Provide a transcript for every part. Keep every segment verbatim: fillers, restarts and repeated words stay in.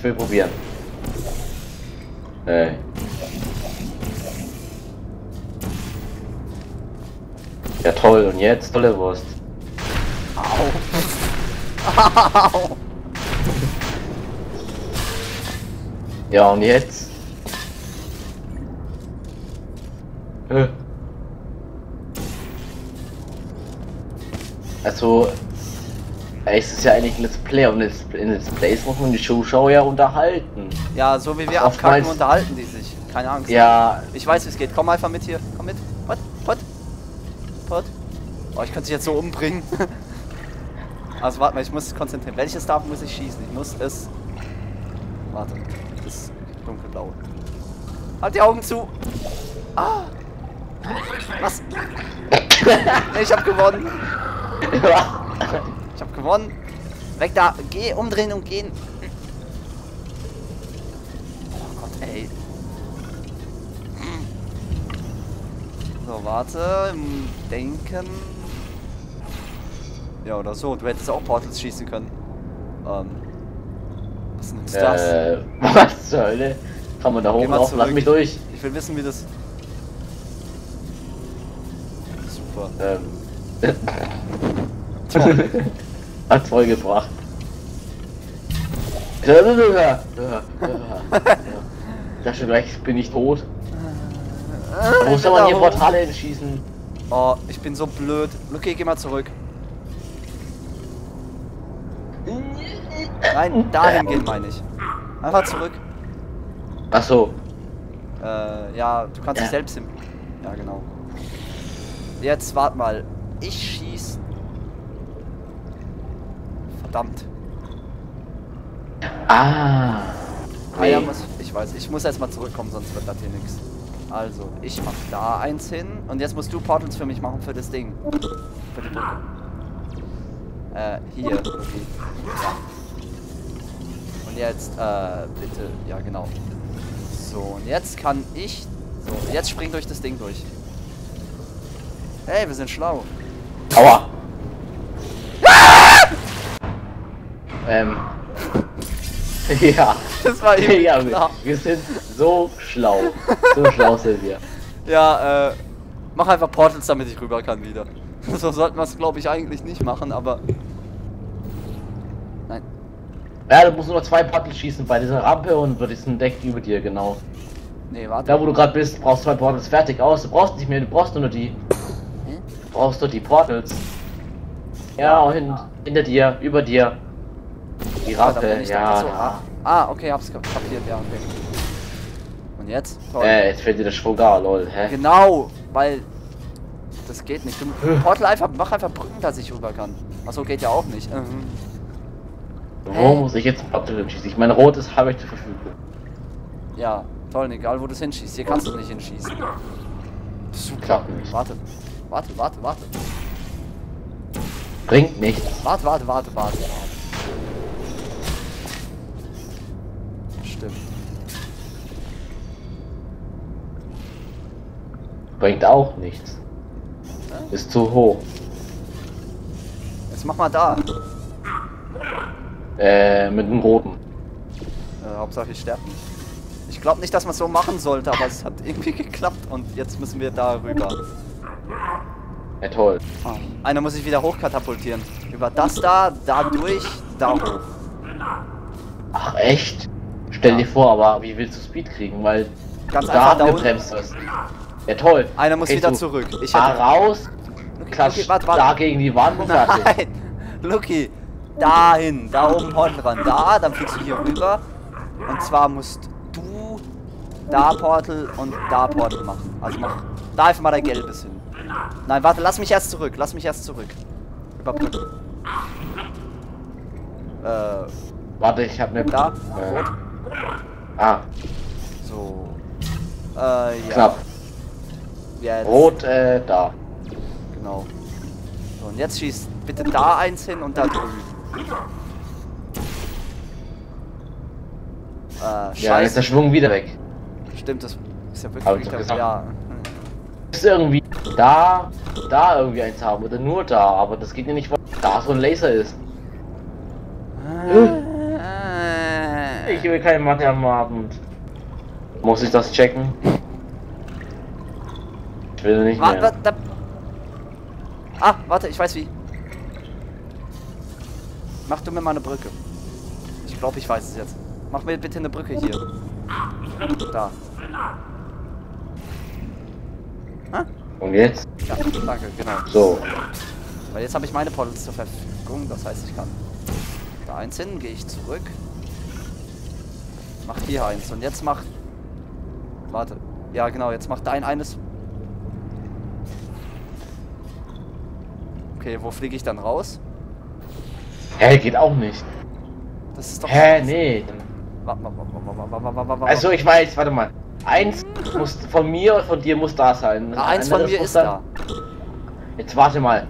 will probieren. Äh. Ja toll, und jetzt tolle Wurst. Au. Au. Ja, und jetzt? Äh. Also, es ist ja eigentlich ein Let's Play und in Let's Plays muss man die Zuschauer ja unterhalten. Ja, so wie wir Ach, abkacken, meinst... unterhalten die sich. Keine Angst. Ja. Ich weiß, wie es geht. Komm einfach mit hier. Komm mit. Pot, pot, pot. Oh, ich könnte dich jetzt so umbringen. Also warte mal, ich muss konzentrieren. Welches darf muss ich schießen? Ich muss es... Warte, das dunkelblau. Halt die Augen zu! Ah! Was? Nee, ich hab gewonnen! Ich hab gewonnen! Weg da! Geh, umdrehen und gehen! Oh Gott, ey! So, warte, denken... Ja, oder so. Du hättest auch Portals schießen können. Ähm. Was ist das? Äh, was zur Hölle? Kann man da hoch drauf? Lass mich durch. Ich will wissen, wie das... Super. Ähm. Hat's voll gebracht. Ja, schon gleich bin ich tot. Da muss man hier Portale hinschießen. Oh, ich bin so blöd. Okay, geh mal zurück. Nein, dahin gehen meine ich. Einfach zurück. Ach so. Äh, ja, du kannst Ja. dich selbst im... Ja, genau. Jetzt, wart mal. Ich schieß... Verdammt. Ah. Ah, ja, Nee. muss, ich weiß, ich muss erstmal zurückkommen, sonst wird das hier nichts. Also, ich mach da eins hin. Und jetzt musst du Portals für mich machen für das Ding. Für die Brücke. Äh, hier. Okay. Ja. Und jetzt, äh, bitte. Ja, genau. So, und jetzt kann ich... So, jetzt spring durch das Ding durch. Hey, wir sind schlau. Aua. Ah! Ähm. Ja. Das war eben Ja, klar. wir, wir sind so schlau. So schlau sind wir. Ja, äh, mach einfach Portals, damit ich rüber kann wieder. So sollten wir es, glaube ich, eigentlich nicht machen, aber... Nein. Ja, du musst nur zwei Portals schießen bei dieser Rampe und bei diesem Deck über dir, genau. Nee, warte. Da wo du gerade bist, brauchst du zwei Portals fertig aus. Du brauchst nicht mehr, du brauchst nur die. Hm? Du brauchst nur die Portals. Ja, hin, hinter dir, über dir. Die Ah, da Rampe, bin ich ja. da. So, ah, ah, okay, hab's kapiert, ja, okay. Und jetzt? Toll. Äh, jetzt fällt dir der Schwung da, lol, hä? Genau, weil... Das geht nicht. Du, Portal einfach, mach einfach Brücken, dass ich rüber kann. Achso, geht ja auch nicht. Mhm. Wo Hä? muss ich jetzt ein Portal schießen? Ich meine, rotes habe ich zur Verfügung. Ja, toll, egal wo du es hinschießt. Hier kannst du nicht hinschießen. Super. Klappt nicht. Warte, warte, warte, warte. Bringt nichts. Warte, warte, warte, warte. Stimmt. Bringt auch nichts. Ist zu hoch. Jetzt mach mal da. Äh, mit dem roten. Äh, Hauptsache ich sterbe nicht. Ich glaube nicht, dass man es so machen sollte, aber es hat irgendwie geklappt und jetzt müssen wir da rüber. Ja, toll. Ah. Einer muss sich wieder hochkatapultieren. Über das da, da durch, da hoch. Ach, echt? Stell Ja. dir vor, aber wie willst du Speed kriegen? Weil Ganz du einfach da da unten. abgebremst wirst. Ja, toll. Einer muss Gehst wieder du zurück. Ich da hätte... raus, Okay, klatsch okay, warte, warte. da gegen die Wand und fertig. Nein! Lucky! Dahin, da oben Portal dran. Da, dann fliegst du hier rüber. Und zwar musst du da Portal und da Portal machen. Also mach da einfach mal dein gelbes hin. Nein, warte, lass mich erst zurück. Lass mich erst zurück. Überbrücken. Äh, Warte, ich hab ne... da, Äh, rot. ah, So. Äh, ja. knapp. Jetzt. Rot, äh, da. Genau. So, und jetzt schießt bitte da eins hin und da drüben. Äh, Ja, jetzt ist scheiße. der Schwung wieder weg. Stimmt, das ist ja Hab ich wirklich doch der, gesagt. ja. Ist irgendwie da, da irgendwie eins haben oder nur da, aber das geht ja nicht, weil da so ein Laser ist. Äh, Ich will keine Mathe am Abend. Muss ich das checken? Ich will nicht mehr. Wa da ah, warte, ich weiß wie. Mach du mir mal eine Brücke. Ich glaube, ich weiß es jetzt. Mach mir bitte eine Brücke hier. Da. Ah? Und jetzt? Ja, danke, genau. So. Weil jetzt habe ich meine Portals zur Verfügung, das heißt, ich kann da eins hin, gehe ich zurück. Mach hier eins und jetzt mach... Warte. Ja, genau, jetzt mach dein eines... Okay, wo fliege ich dann raus? Hä, geht auch nicht. Das ist doch... Hä, nee. Warte, warte, warte, warte, warte, warte. Also ich weiß, warte mal. Eins muss von mir und von dir muss da sein. Ah, eins von mir ist da. Jetzt warte mal.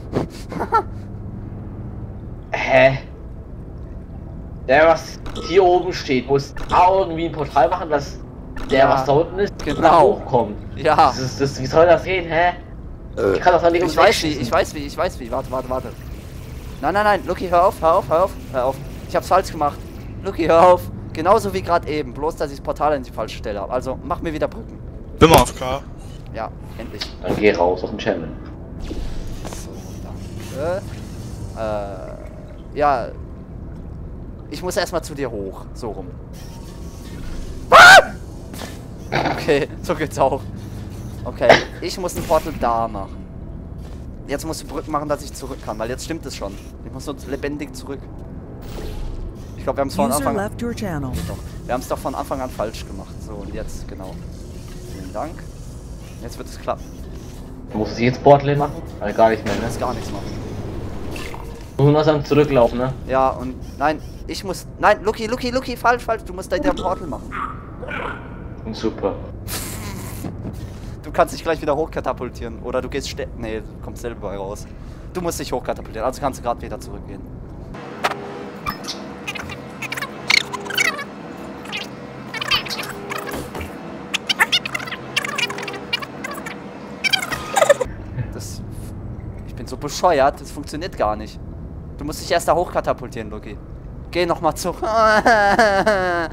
Hä? Der, was hier oben steht, muss auch irgendwie ein Portal machen, dass der, Ja, was da unten ist, genau. nach hochkommt. Ja. Das ist, das, wie soll das gehen, hä? Ich kann das doch nicht Ich weiß wie, ich weiß wie, ich weiß wie. Warte, warte, warte. Nein, nein, nein. Lucky, hör auf, hör auf, hör auf, hör auf. Ich hab's falsch gemacht. Lucky, hör auf. Genauso wie gerade eben. Bloß, dass ich das Portal in die falsche Stelle habe. Also, mach mir wieder Brücken. Bin mal auf K. Ja, endlich. Dann geh raus aus dem Channel. So, danke. Äh, ja. Ich muss erstmal zu dir hoch. So rum. Okay, so geht's auch. Okay, ich muss ein Portal da machen. Jetzt musst du Brücken machen, dass ich zurück kann, weil jetzt stimmt es schon. Ich muss so lebendig zurück. Ich glaube, wir haben es von Anfang an... Wir haben es doch von Anfang an falsch gemacht. So, und jetzt, genau. Vielen Dank. Jetzt wird es klappen. Muss ich jetzt Portal machen? Also gar nicht mehr, Ich ne? muss gar nichts machen. Nur noch dann zurücklaufen, ne? Ja, und nein, ich muss... Nein, Lucky, Lucky, Lucky, falsch, falsch. Du musst da der Portal machen. Super. Du kannst dich gleich wieder hochkatapultieren. Oder du gehst ste... Nee, du kommst selber raus. Du musst dich hochkatapultieren. Also kannst du gerade wieder zurückgehen. Das... Ich bin so bescheuert. Das funktioniert gar nicht. Du musst dich erst da hochkatapultieren, Lucky. Geh nochmal zurück. äh,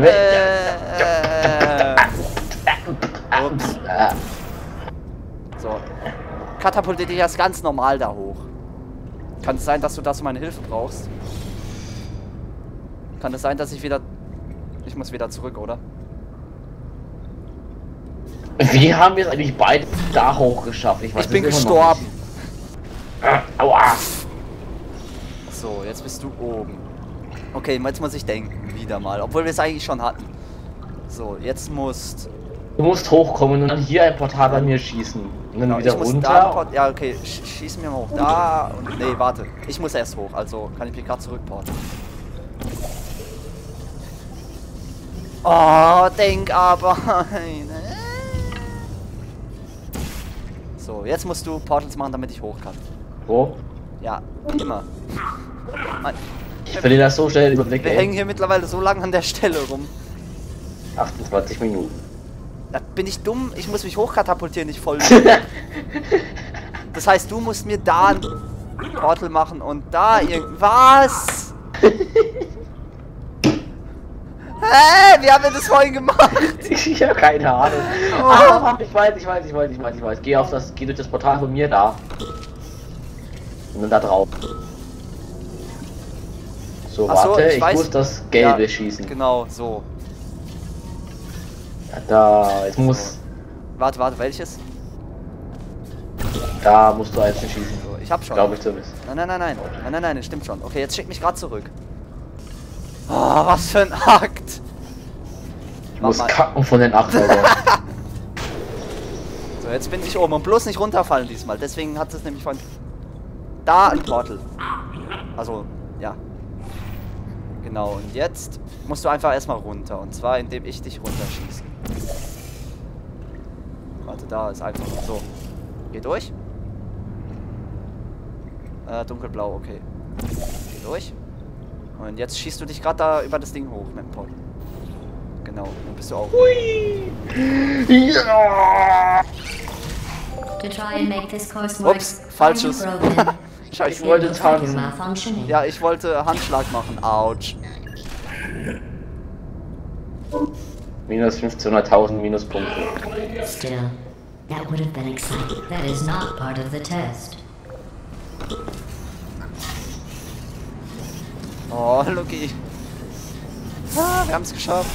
äh, Ups. So. Katapultier dich erst ganz normal da hoch. Kann es sein, dass du dazu meine Hilfe brauchst? Kann es sein, dass ich wieder... Ich muss wieder zurück, oder? Wie haben wir es eigentlich beide da hoch geschafft? Ich, weiß Ich bin es immer noch gestorben. nicht. Ah, aua. So, jetzt bist du oben. Okay, jetzt muss ich denken. Wieder mal. Obwohl wir es eigentlich schon hatten. So, jetzt musst... Du musst hochkommen und dann hier ein Portal bei mir schießen. Und dann Genau, wieder ich muss runter. da... Port ja, okay. Sch schieß mir mal hoch. Da und... Nee, warte. Ich muss erst hoch. Also kann ich mich gerade zurückporten. Oh, denk aber... So, jetzt musst du Portals machen, damit ich hoch kann. Wo? Ja, wie immer. Nein. Ich verliere das so schnell den Überblick. Wir ey. hängen hier mittlerweile so lange an der Stelle rum. achtundzwanzig Minuten. Da bin ich dumm, ich muss mich hochkatapultieren, nicht voll. Das heißt, du musst mir da ein Portal machen und da irgendwas. Hä? Wie haben wir das vorhin gemacht? Ich habe keine Ahnung. Oh. Ah, ich weiß, ich weiß, ich weiß, ich weiß, ich weiß. Geh auf das, geh durch das Portal von mir da. Und dann da drauf. So, Ach so, warte, ich ich, weiß- muss das Gelbe Ja, schießen. Genau, so. Ja, da, ich muss, Warte, warte, welches? da musst du einzeln schießen. So, ich hab schon. Glaube ich zumindest. Nein, nein, nein, nein. Nein, nein, nein, das stimmt schon. Okay, jetzt schick mich gerade zurück. Oh, was für ein Akt. Ich Mach muss mal. kacken von den Achtern. So, jetzt bin ich oben und bloß nicht runterfallen diesmal. Deswegen hat es nämlich von... Da ein Portal. Also, ja. Genau, und jetzt musst du einfach erstmal runter. Und zwar, indem ich dich runterschieße. Warte, da ist einfach so. Geh durch. Äh, dunkelblau, okay. Geh durch. Und jetzt schießt du dich gerade da über das Ding hoch mit dem Portal. Genau, dann bist du auch. Ja! To try and make this course more Ups, falsches. Scheiße. Ich wollte tanzen. Ja, ich wollte Handschlag machen. Autsch. Minus fünfzehnhunderttausend Minuspunkte. Still, that would have been exciting. That is not part of the test. Oh, Lucky. Ah, wir haben es geschafft.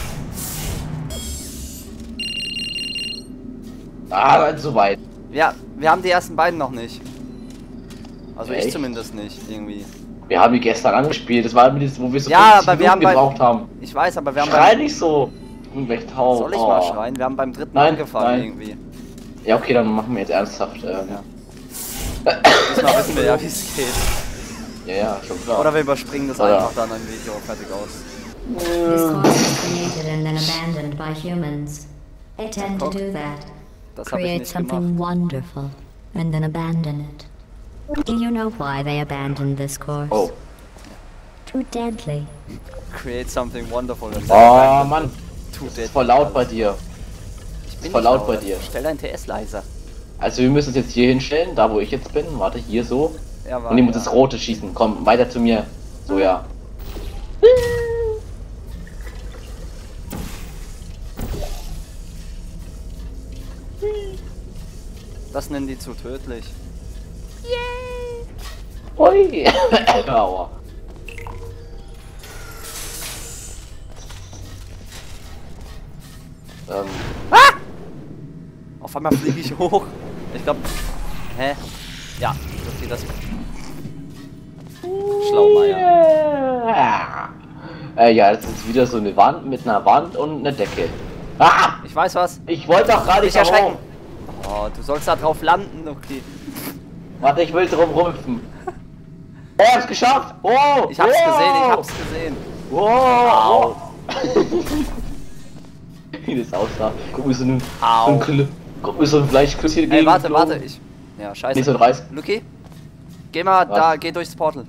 Ah, dann so weit. Ja, wir haben die ersten beiden noch nicht. Also ich Echt? zumindest nicht, irgendwie. Wir haben die gestern angespielt. Das war mit wo wir so Ja, fünfzig aber wir haben Minuten bei- gebraucht haben. Ich weiß, aber wir haben Schrei beim... nicht so. Recht hau. Soll ich oh. mal schreien? Wir haben beim dritten Nein, angefangen nein. irgendwie. Ja, okay, dann machen wir jetzt ernsthaft. Ähm, Ja. Diesmal wissen wir ja, wie es geht. ja, ja, schon klar. Oder wir überspringen das Oder- einfach dann im Video fertig aus. This course was created and then abandoned by humans. They tend to Guck. do that. Das habe ich Create nicht something gemacht. wonderful and then abandon it. Do you know why they abandoned this course? Oh. Too deadly. Create something wonderful. and Oh, Mann. Too Das dead. ist voll laut bei dir. Ich ist bin voll nicht laut bei dir. Stell dein T S leiser. Also wir müssen es jetzt hier hinstellen, da wo ich jetzt bin. Warte, hier so. Ja, war, Und ich muss ja. das Rote schießen. Komm, weiter zu mir. So, ja. Das nennen die zu tödlich. Ui. Aua. Ähm, Auf einmal fliege ich hoch. Ich glaube. Hä? Ja, okay, das. Schlaumeier. äh, ja, das ist wieder so eine Wand mit einer Wand und einer Decke. Ah! Ich weiß was. Ich wollte doch gerade Nicht nicht erschrecken. erschrecken. Oh, du sollst da drauf landen, okay. Warte, ich will drum rümpfen. Oh, ich hab's geschafft! Oh! Ich hab's oh, gesehen, ich hab's gesehen. Wow! Wie das aussah. Guck mir so ein, so Au. ein, Kl- guck mir so ein Fleischklößchen Ey, warte, geflogen. warte, ich. Ja, scheiße. Nicht so ein Reis. Luki? Geh mal Was? da, geh durchs Portal.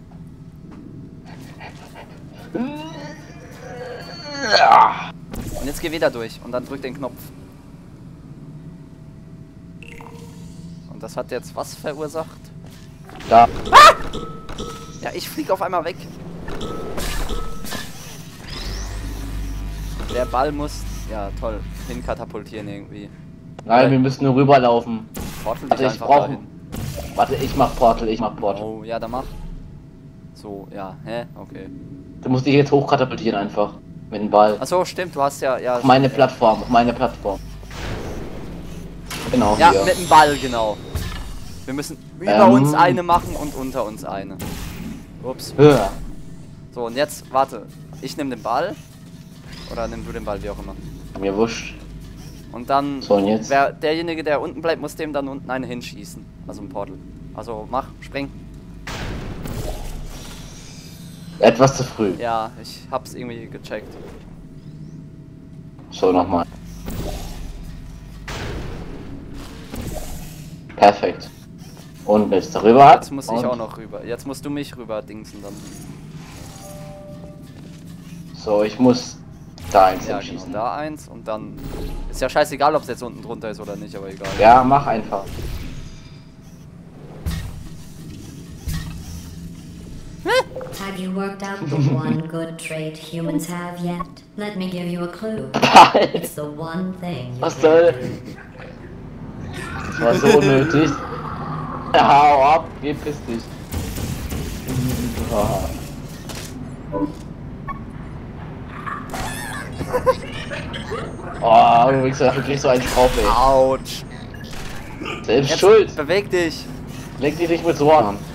Ja. Und jetzt geh wieder durch und dann drück den Knopf. Und das hat jetzt was verursacht? Da. Ja, ich flieg auf einmal weg. Der Ball muss, ja toll, hinkatapultieren irgendwie. Nein, wir müssen nur rüberlaufen. Portal Warte, dich ich einfach brauche. dahin. Warte, ich mach Portal, ich mach Portal. Oh, ja, dann mach. So, ja, hä? Okay. Du musst dich jetzt hochkatapultieren einfach. Mit dem Ball. Achso, stimmt, du hast ja, ja. Auf meine Plattform, auf meine Plattform. Genau, Ja, hier. mit dem Ball, genau. Wir müssen über Ähm. uns eine machen und unter uns eine. Ups. Ja. So, und jetzt, warte. Ich nehme den Ball. Oder nimm du den Ball, wie auch immer. Mir wurscht. Und dann, So, und jetzt? wer, derjenige, der unten bleibt, muss dem dann unten eine hinschießen. Also ein Portal. Also mach, spring. Etwas zu früh. Ja, ich hab's irgendwie gecheckt. So, nochmal. Perfekt. Und jetzt darüber hat. Jetzt muss ich und auch noch rüber. Jetzt musst du mich rüber dingsen dann. So, ich muss da eins Ja, genau, hinschießen. da eins und dann. Ist ja scheißegal, ob es jetzt unten drunter ist oder nicht, aber egal. Ja, mach einfach. Have you worked out the one good trait humans have yet? Let me give you a clue. It's the one thing. you Was can soll? do. Das war so nötig. Hau ab, geh piss dich. Oh, du Wichser, du kriegst so einen Schraub, ey. Autsch. Selbst Jetzt schuld. beweg dich. Leg dich nicht mit so an.